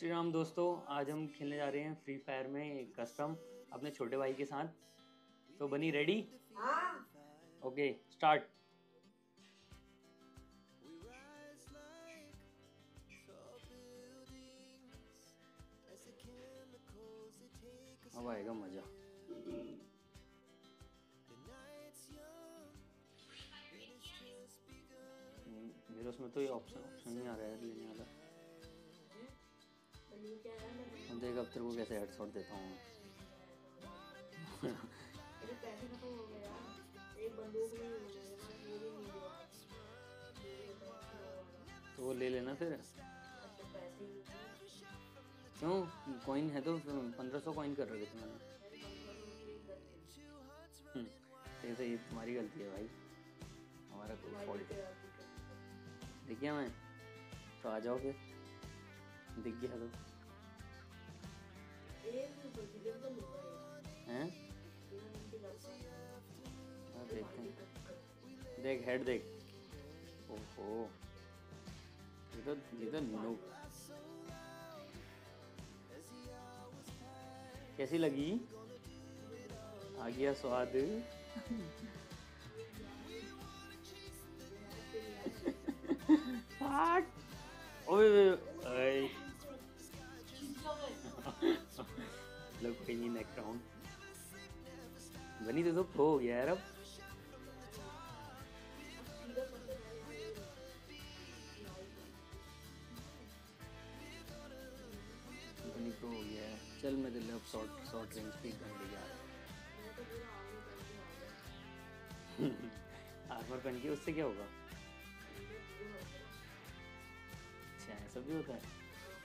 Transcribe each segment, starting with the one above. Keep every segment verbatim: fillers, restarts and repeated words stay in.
श्री राम दोस्तों, आज हम खेलने जा रहे हैं फ्री फायर में एक कस्टम अपने छोटे भाई के साथ। तो बनी रेडी? हाँ। Okay start. अब आएगा मजा। मेरे उसमें तो ये ऑप्शन ऑप्शन नहीं आ रहा है लेने वाला। अब देख अब तेरे को कैसे हेडशॉट देता हूँ। पैसे खत्म हो गए यार, एक बंदूक नहीं हो गया, तो वो ले लेना फिर। पैसे क्यों? कॉइन है तो पंद्रह सौ कॉइन कर रखे थे मैंने। ये तो ये तुम्हारी गलती है भाई, हमारा कोई फॉल्ट है। दिख गया मैं तो आ जाओ फिर, दिख गया तो हैं। देखते हैं, देख हेड देख। ओहो ये तो ये तो नो। कैसी लगी? आ गया स्वाद। ओए ओए लोग कोई नहीं, नेक्स्ट राउंड बनी तो तो हो गया यार। अब बनी तो हो गया है। चल मैं दिल्ली अब शॉर्ट शॉर्ट रेंज पे गन ले जा रहा हूँ। आर्मर पहन के उससे क्या होगा? अच्छा ऐसा भी होता है।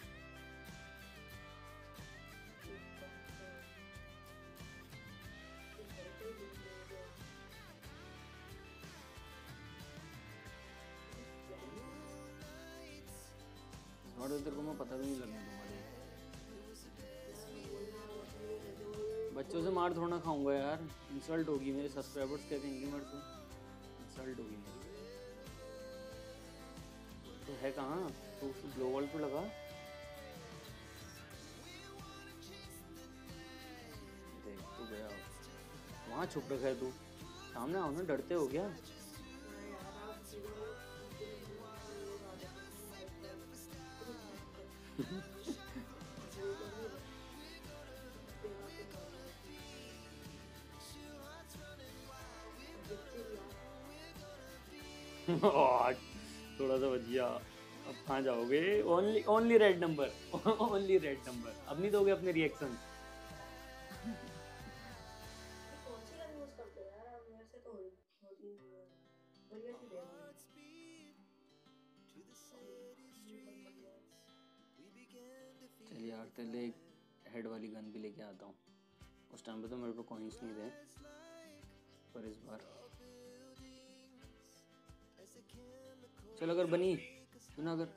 और तेरे को मैं पता भी नहीं लगने दूंगा। बच्चों से मार थोड़ा ना खाऊंगा यार, इंसल्ट होगी। मेरे सब्सक्राइबर्स क्या कहेंगे मेरे से? इंसल्ट होगी मेरी। तो है कहाँ तो? ग्लोबल पे लगा। देख तो गया, वहाँ छुप रखा है तू। सामने आओ ना, डरते हो क्या? थोड़ा सा बचिया। अब कहाँ जाओगे? Only only red number, only red number. अब नहीं दोगे अपने रिएक्शन? चल यार तेरे लिए हेड वाली गन भी लेके आता हूँ। उस टाइम पे तो मेरे को कॉइन्स नहीं थे, पर इस बार चल अगर बनी सुना, अगर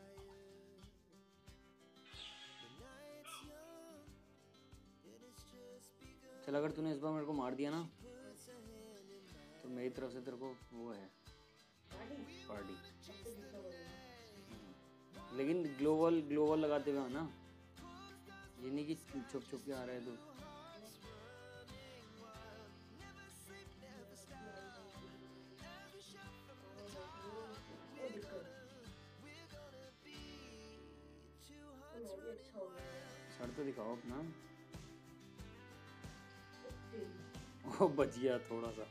चल अगर तूने इस बार मेरे को मार दिया ना तो मेरी तरफ से तेरे को वो है पार्टी। लेकिन ग्लोबल ग्लोबल लगाते हुए आना, ये नहीं कि छुप छुप के आ रहा है तू। सर तो दिखाओ अपना। ओ बच गया थोड़ा सा।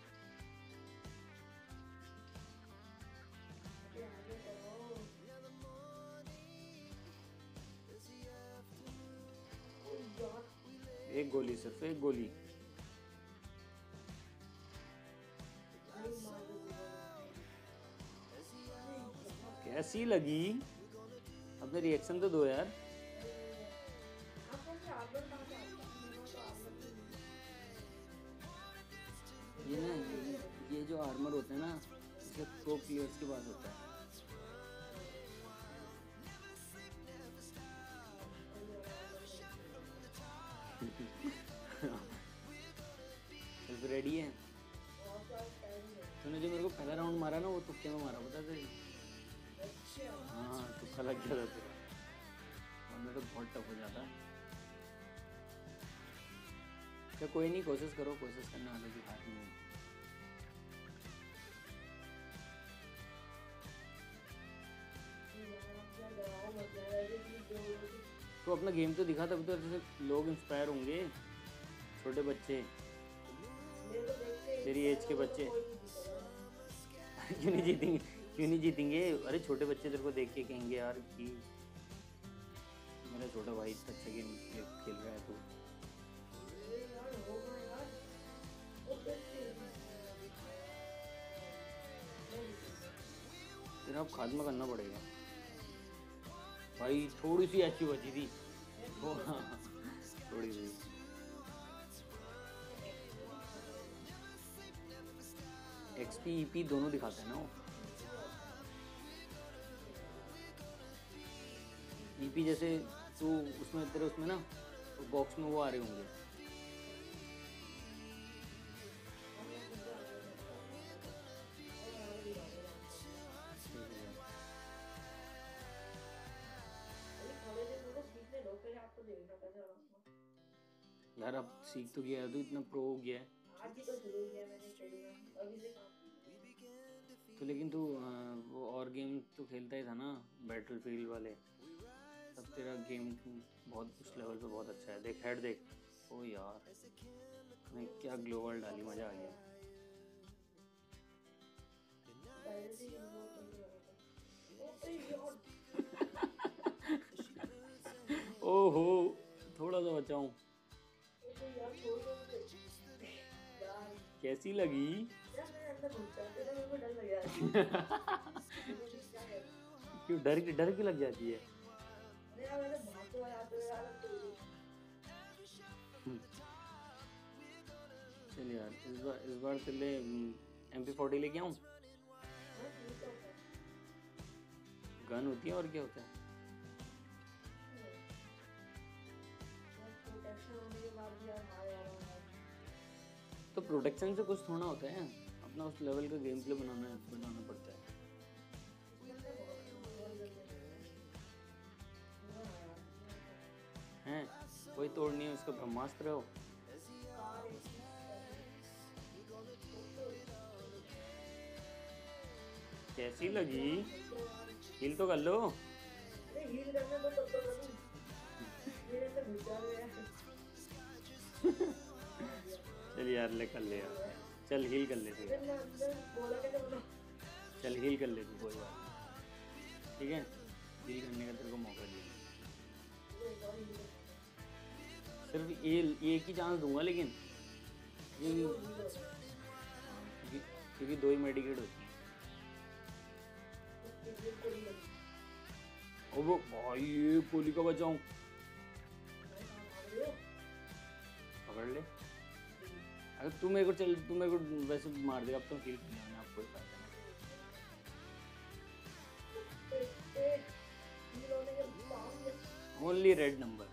एक गोली, सिर्फ एक गोली। कैसी लगी? अपने रिएक्शन तो दो यार। ये ना ये, ये जो आर्मर होता है ना, इसे प्रो प्लेयर्स के पास होता है। चल रेडी है? तूने जो मेरे को पहला राउंड मारा ना, वो तुक्के में मारा, पता तेरी? हाँ तुक्का लग गया था तेरा। सामने तो बहुत टफ हो जाता है। तो कोई नहीं, कोशिश करो, कोशिश करने वाले की हार नहीं। तो अपना गेम तो दिखा, तब तो जैसे लोग इंस्पायर होंगे, छोटे बच्चे, तेरी एज के बच्चे। क्यों नहीं जीतेंगे, क्यों नहीं जीतेंगे? अरे छोटे बच्चे तेरे को देख के कहेंगे यार कि मेरा छोटा भाई इतना अच्छा गेम खेल रहा है। तो तेरा अब खात्मा करना पड़ेगा भाई। थोड़ी सी अच्छी बची थी, थोड़ी सी। एक्सपी ईपी दोनों दिखाते हैं ना वो। ईपी जैसे तू उसमें, तेरे उसमें ना तो बॉक्स में वो आ रहे होंगे। यार अब सीख तो गया है, तो इतना प्रो हो गया है। आज ही तो शुरू किया मैंने खेलना, अभी से काम। तो लेकिन तू वो और गेम तो खेलता ही था ना, बैटलफील्ड वाले। तब तेरा गेम बहुत उस लेवल पे बहुत अच्छा है। देख हेड देख, ओ यार मैं क्या ग्लोबल डाली, मजा आ गया। ओहो थोड़ा सा बचाऊं। कैसी लगी? क्यों डर की डर क्यों लग जाती है? चल यार इस बार इस बार चले एम पी फोर्टी लेके आऊं। गन होती है और क्या होता है? तो प्रोटेक्शन से कुछ थोड़ा होता है, अपना उस लेवल का गेम प्ले बनाना बनाना पड़ता है। हैं कोई तोड़ नहीं है उसका, ब्रह्मास्त्र हो। कैसी लगी? हिल तो कर लो। चल यार ले कर ले यार, चल हील कर ले तू, चल हील कर ले तू, कोई बात नहीं, ठीक है। हील करने का तेरे को मौका दिया, सिर्फ ये एक ही चांस दूंगा, लेकिन ये क्योंकि दो ही मेडिकेट होती है। ओ वो भाई ये गोली का बचाऊं, पकड़ ले। अगर तू मेरे को चल तू मेरे को वैसे मार देगा, अब तो हील करने में आपको फायदा नहीं। ओनली रेड नंबर,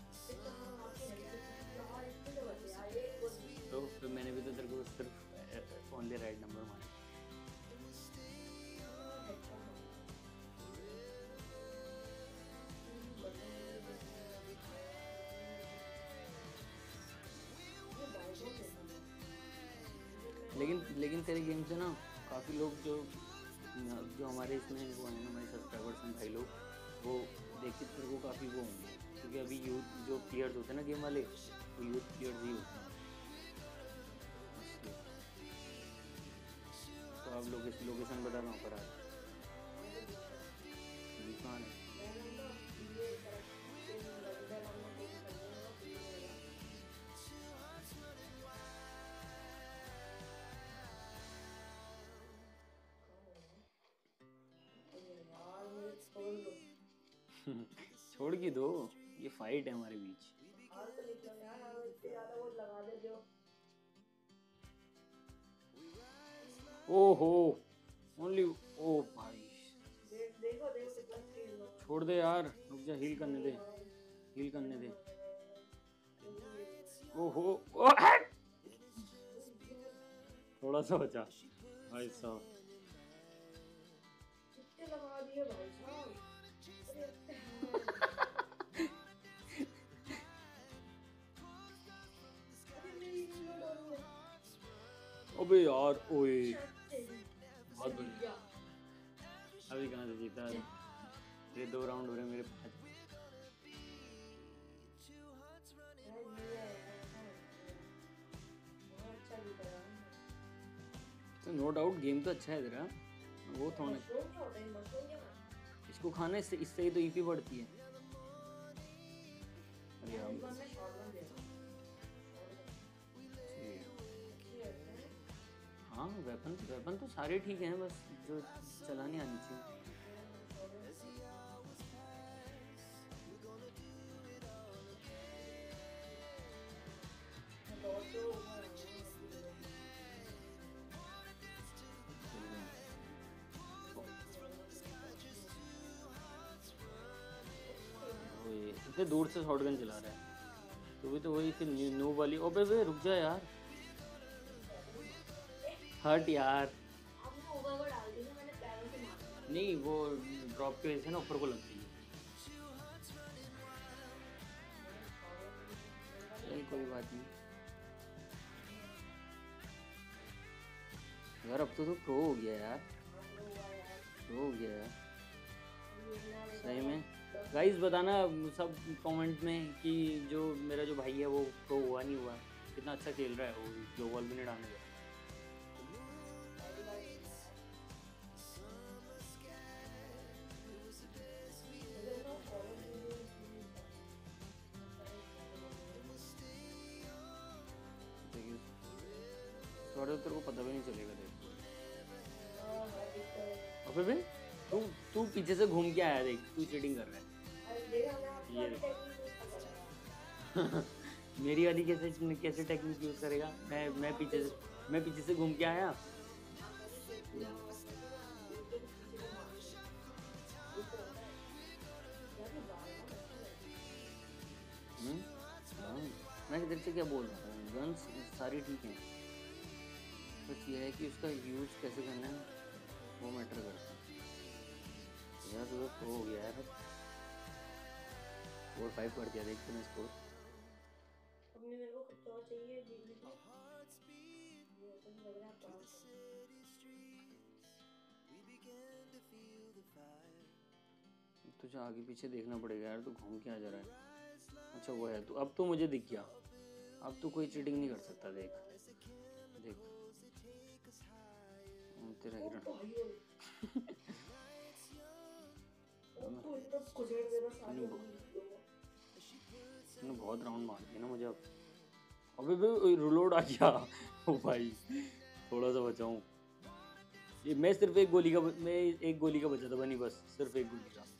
तो फिर मैंने भी तो तेरे को सिर्फ ओनली रेड नंबर मारा। लेकिन लेकिन तेरे गेम से ना काफ़ी लोग जो जो हमारे इसमें वो हैं, हमारे सब्सक्राइबर्स हैं भाई लोग, वो देख के तेरे को काफ़ी वो होंगे, क्योंकि अभी यूथ जो प्लेयर्स होते हैं ना गेम वाले, वो यूथ प्लेयर्स ही होते हैं। तो आप लोग इस लोकेशन बता रहा हूँ पर आज दुकान है। छोड़ के दो, ये फाइट है हमारे बीच। ओहो ओनली ओ भाई, छोड़ दे यार, रुक जा, हील करने दे, हील करने दे। ओहो ओ, थोड़ा सा बचा भाई साहब। अबे यार ओए बहुत बहुत बढ़िया। अभी कहाँ से जीता? ये दो राउंड हो रहे मेरे पाँच। तो नो डाउट गेम तो अच्छा है तेरा, वो थोड़ा इसको खाना, इससे इससे ही तो ईपी बढ़ती है। अरे यार हाँ वेपन वेपन तो सारे ठीक हैं, बस जो चलाने आनी चाहिए। इतने दूर से शॉटगन चला रहा है तो भी तो वही फिर न्यू वाली। ओबे बे रुक जा यार, हट यार। नहीं वो ड्रॉप की वजह से ना ऊपर को लगती है। चल कोई बात नहीं यार, अब तो तो प्रो हो गया यार, प्रो हो गया यार सही में। गाइस बताना सब कमेंट में कि जो मेरा जो भाई है वो प्रो हुआ नहीं हुआ, कितना अच्छा खेल रहा है वो, ग्लोबल भी नहीं डालने का। थोड़ा तेरे को पता भी नहीं चलेगा देख। अबे बे तू तू पीछे से घूम के आया, देख तू चीटिंग कर रहा है। ये देख मेरी वाली कैसे कैसे टेक्निक यूज करेगा? मैं मैं पीछे से मैं पीछे से घूम के आया। हम्म हाँ, मैं इधर से क्या बोल रहा हूँ, गन्स सारी ठीक हैं, बस ये है कि उसका यूज कैसे करना है वो मैटर करता है। यार तो तो हो गया यार, फोर फाइव कर दिया, देखते हैं स्कोर। अपने मेरे को कुछ और चाहिए जीने के लिए, ये तो लग रहा है पास। तुझे आगे पीछे देखना पड़ेगा यार, तू घूम के आ जा रहा है। अच्छा वो है तू, अब तो मुझे दिख गया, अब तो कोई चीटिंग नहीं कर सकता। देख देख तेरा हिरण तूने बहुत राउंड मार दिया ना मुझे अब। अबे बे रिलोड आ गया ओ भाई, थोड़ा सा बचाऊं। ये मैं सिर्फ एक गोली का मैं एक गोली का बचा था बनी, बस सिर्फ एक गोली का।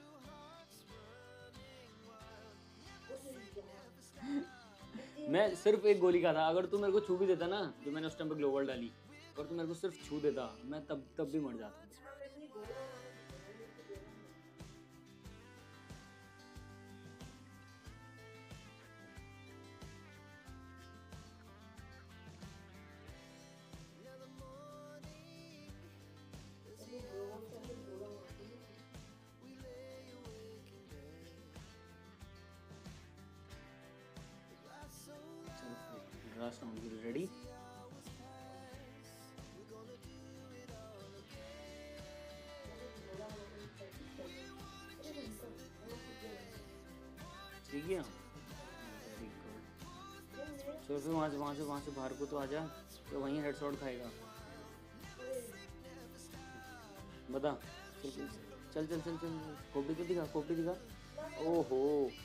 मैं सिर्फ एक गोली का था, अगर तू मेरे को छू भी देता ना, जो मैंने उस टाइम पे ग्लोबल डाली, अगर तू मेरे को सिर्फ छू देता मैं तब तब भी मर जाता। लास्ट राउंड के लिए रेडी? ठीक है वेरी गुड। चलो फिर वहाँ से वहाँ से वहाँ से बाहर को तो आ जा, तो वहीं हेडशॉट खाएगा। बता चल चल चल चल चल खोपड़ी तो दिखा, खोपड़ी दिखा। ओहो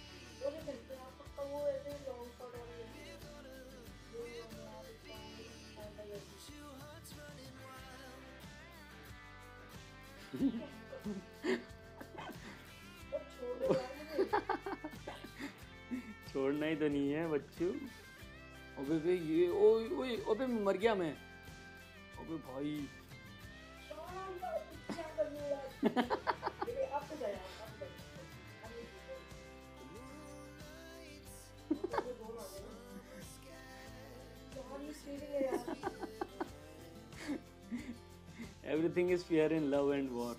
छोड़ना ही तो नहीं है बच्चू। अबे बे ये ओए ओए अबे मर गया मैं। अबे भाई everything is fair in love and war,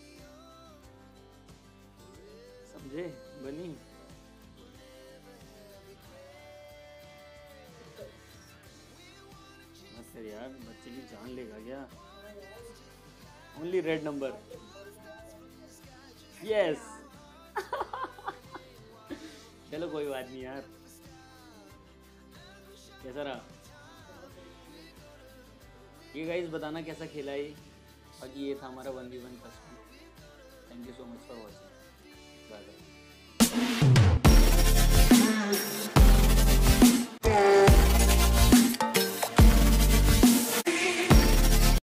समझे बनी? कर यार, बच्चे की जान लेगा क्या? हाँ यार, ओनली रेड नंबर। बहुत बहुत ज्यादा। यस। चलो कोई बात नहीं यार। कैसा रहा? ये गाइस बताना कैसा खेला ये। बाकी ये था हमारा one v one first. Thank you so much for watching. Bye bye.